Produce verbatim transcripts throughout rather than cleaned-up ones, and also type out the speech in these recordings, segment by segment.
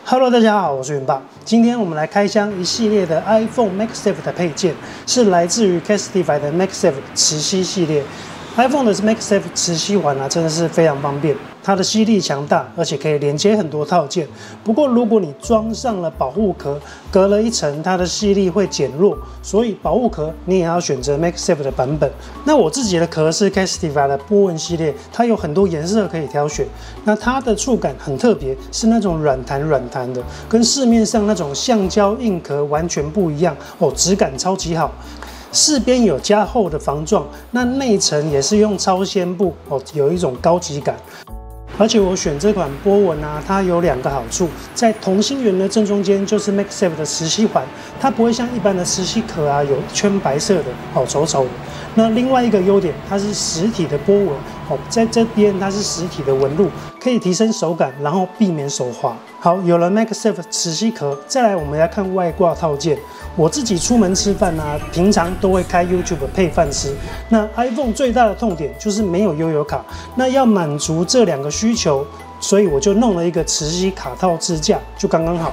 Hello， 大家好，我是云爸。今天我们来开箱一系列的 iPhone MagSafe 的配件，是来自于 Casetify 的 MagSafe 磁吸系列。iPhone 的 MagSafe 磁吸环啊，真的是非常方便，它的吸力强大，而且可以连接很多套件。不过，如果你装上了保护壳，隔了一层，它的吸力会减弱，所以保护壳你也要选择 MagSafe 的版本。那我自己的壳是 Casetify 的波纹系列，它有很多颜色可以挑选。那它的触感很特别，是那种软弹软弹的，跟市面上那种橡胶硬壳完全不一样哦，质感超级好。四边有加厚的防撞，那内层也是用超纤布哦，有一种高级感。而且我选这款波纹啊，它有两个好处，在同心圆的正中间就是 MagSafe 的磁吸环，它不会像一般的磁吸壳啊有一圈白色的哦，丑丑的。那另外一个优点，它是实体的波纹哦，在这边它是实体的纹路，可以提升手感，然后避免手滑。好，有了 MagSafe 磁吸壳，再来我们来看外挂套件。我自己出门吃饭啊，平常都会开 YouTube 配饭吃。那 iPhone 最大的痛点就是没有悠游卡，那要满足这两个需求，所以我就弄了一个磁吸卡套支架，就刚刚好。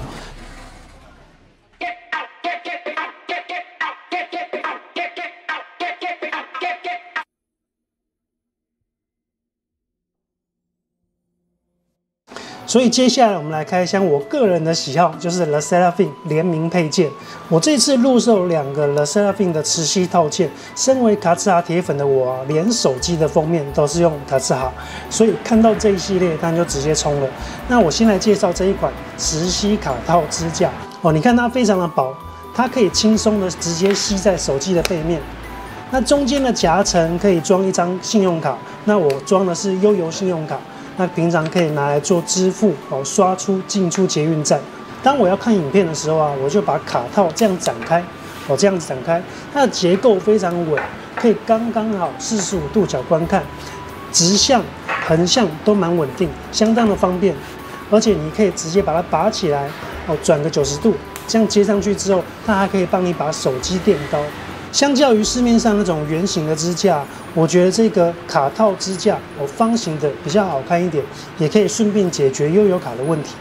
所以接下来我们来开箱我个人的喜好，就是 Le Sserafim 联名配件。我这次入手两个 Le Sserafim 的磁吸套件，身为卡姿哈铁粉的我啊，连手机的封面都是用卡姿哈，所以看到这一系列，当然就直接冲了。那我先来介绍这一款磁吸卡套支架哦，你看它非常的薄，它可以轻松的直接吸在手机的背面。那中间的夹层可以装一张信用卡，那我装的是悠游信用卡。那平常可以拿来做支付哦，刷出进出捷运站。当我要看影片的时候啊，我就把卡套这样展开哦，这样子展开，它的结构非常稳，可以刚刚好四十五度角观看，直向、横向都蛮稳定，相当的方便。而且你可以直接把它拔起来哦，转个九十度，这样接上去之后，它还可以帮你把手机垫高。相较于市面上那种圆形的支架，我觉得这个卡套支架哦，方形的比较好看一点，也可以顺便解决悠游卡的问题。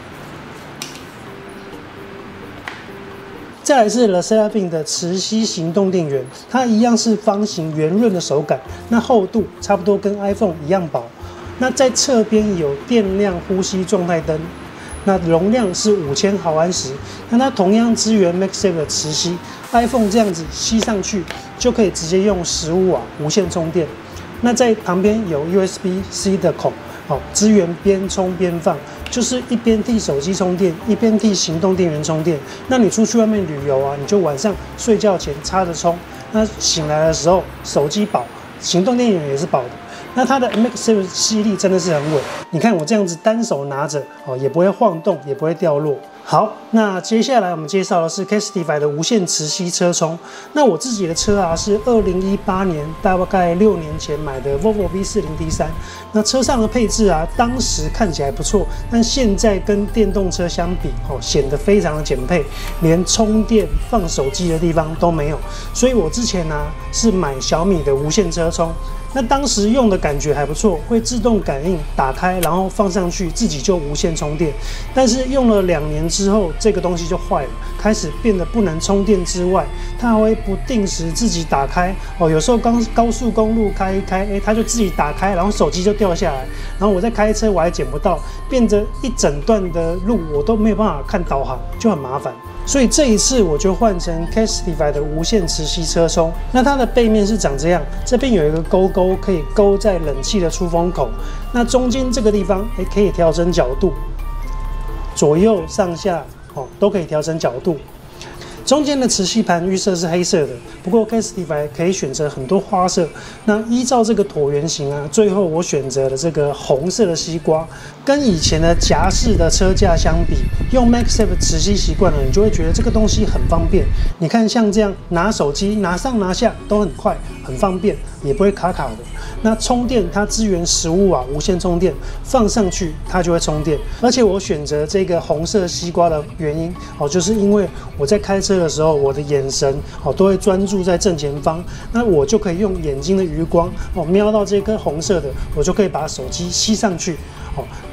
再来是 Le Sserafim 的磁吸行动电源，它一样是方形圆润的手感，那厚度差不多跟 iPhone 一样薄。那在侧边有电量呼吸状态灯。那容量是五千毫安时，那它同样支援 MagSafe 的磁吸 ，iPhone 这样子吸上去就可以直接用十五瓦无线充电。那在旁边有 U S B C 的孔，哦，支援边充边放，就是一边替手机充电，一边替行动电源充电。那你出去外面旅游啊，你就晚上睡觉前插着充，那醒来的时候手机饱，行动电源也是饱的。那它的 MagSafe 吸力真的是很稳，你看我这样子单手拿着哦，也不会晃动，也不会掉落。好，那接下来我们介绍的是 Casetify 的无线磁吸车充。那我自己的车啊是二零一八年大概六年前买的 Volvo V 四零 D 三。那车上的配置啊，当时看起来不错，但现在跟电动车相比哦，显得非常的简配，连充电放手机的地方都没有。所以我之前呢、啊、是买小米的无线车充。那当时用的感觉还不错，会自动感应打开，然后放上去，自己就无线充电。但是用了两年之后，这个东西就坏了，开始变得不能充电之外，它还会不定时自己打开哦。有时候刚高速公路开一开，哎，它就自己打开，然后手机就掉下来，然后我在开车我还捡不到，变得一整段的路我都没有办法看导航，就很麻烦。所以这一次我就换成 Casetify 的无线磁吸车充，那它的背面是长这样，这边有一个勾勾，可以勾在冷气的出风口，那中间这个地方也可以调整角度，左右上下哦都可以调整角度。中间的磁吸盘预设是黑色的，不过 Casetify 可以选择很多花色。那依照这个椭圆形啊，最后我选择了这个红色的西瓜。跟以前的夹式的车架相比，用 MagSafe 磁吸习惯了，你就会觉得这个东西很方便。你看，像这样拿手机拿上拿下都很快，很方便，也不会卡卡的。那充电它支援十五瓦无线充电，放上去它就会充电。而且我选择这个红色西瓜的原因哦，就是因为我在开车的时候，我的眼神哦都会专注在正前方，那我就可以用眼睛的余光哦瞄到这颗红色的，我就可以把手机吸上去哦。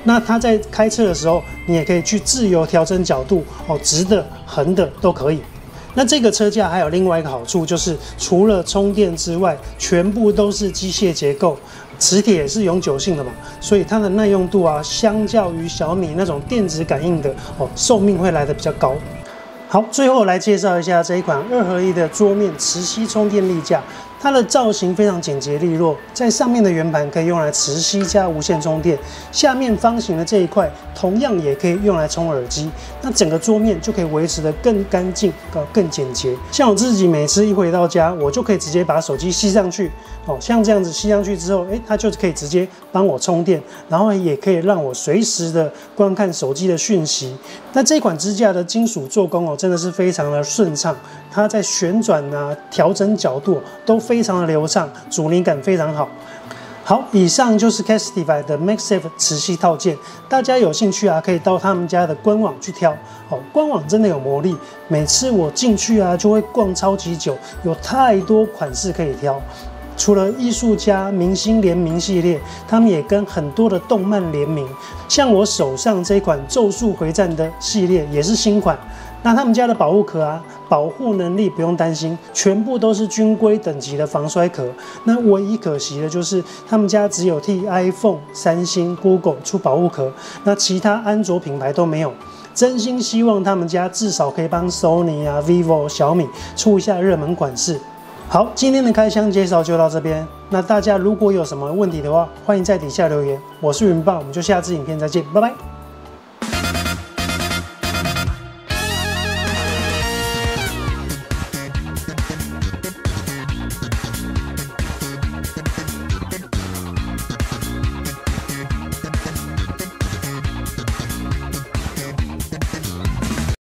那它在开车的时候，你也可以去自由调整角度哦，直的、横的都可以。那这个车架还有另外一个好处，就是除了充电之外，全部都是机械结构，磁铁也是永久性的嘛，所以它的耐用度啊，相较于小米那种电子感应的哦，寿命会来得比较高。好，最后来介绍一下这一款二合一的桌面磁吸充电立架。它的造型非常简洁利落，在上面的圆盘可以用来磁吸加无线充电，下面方形的这一块同样也可以用来充耳机。那整个桌面就可以维持得更干净、呃更简洁。像我自己每次一回到家，我就可以直接把手机吸上去，哦，像这样子吸上去之后，哎，它就可以直接帮我充电，然后也可以让我随时的观看手机的讯息。那这款支架的金属做工哦，真的是非常的顺畅，它在旋转啊、调整角度都非常的流畅，阻尼感非常好。好，以上就是 Casetify 的 MagSafe 磁吸套件，大家有兴趣啊，可以到他们家的官网去挑。哦，官网真的有魔力，每次我进去啊，就会逛超级久，有太多款式可以挑。除了艺术家、明星联名系列，他们也跟很多的动漫联名，像我手上这款《咒术回战》的系列也是新款。那他们家的保护壳啊，保护能力不用担心，全部都是军规等级的防摔壳。那唯一可惜的就是他们家只有替 iPhone、三星、Google 出保护壳，那其他安卓品牌都没有。真心希望他们家至少可以帮 Sony 啊、vivo、小米出一下热门款式。好，今天的开箱介绍就到这边。那大家如果有什么问题的话，欢迎在底下留言。我是云豹，我们就下支影片再见，拜拜。